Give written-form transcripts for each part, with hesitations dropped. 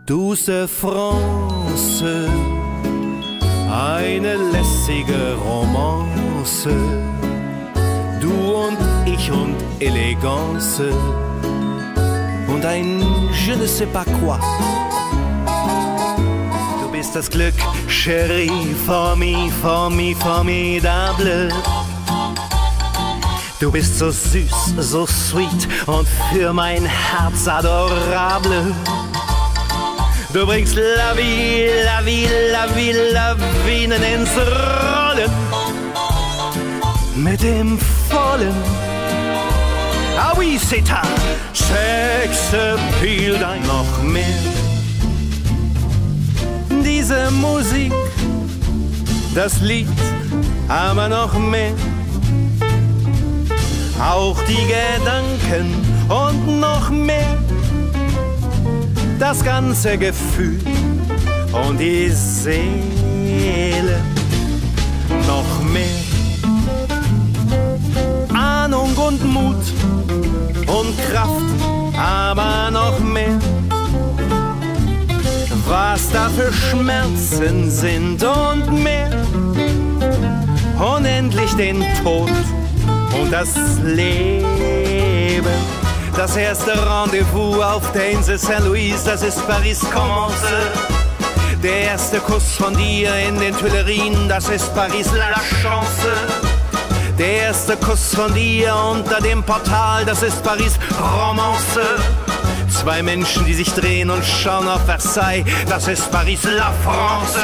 Douce France, eine lässige Romance, du und ich und Elegance und ein je ne sais pas quoi. Du bist das Glück, Chérie, formidable. Du bist so süß, so sweet und für mein Herz adorable. Du bringst Lawinen ins Rollen mit dem vollen. Ah oui, c'est ta Sexappeal, dein noch mehr. Diese Musik, das Lied, aber noch mehr. Auch die Gedanken und noch mehr. Das ganze Gefühl und die Seele noch mehr. Ahnung und Mut und Kraft, aber noch mehr. Was da für Schmerzen sind und mehr. Unendlich den Tod und das Leben. Das erste Rendezvous auf der Insel Saint-Louis, das ist Paris commence. Der erste Kuss von dir in den Tuilerien, das ist Paris la chance. Der erste Kuss von dir unter dem Portal, das ist Paris Romance. Zwei Menschen, die sich drehen und schauen auf Versailles, das ist Paris la France.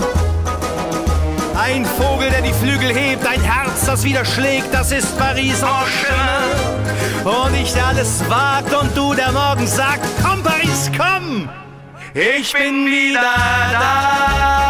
Ein Vogel, der die Flügel hebt, ein Herz, das wieder schlägt, das ist Paris en chemin. Und nicht alles wagt und du, der morgen sagt, komm Paris, komm, ich bin wieder da.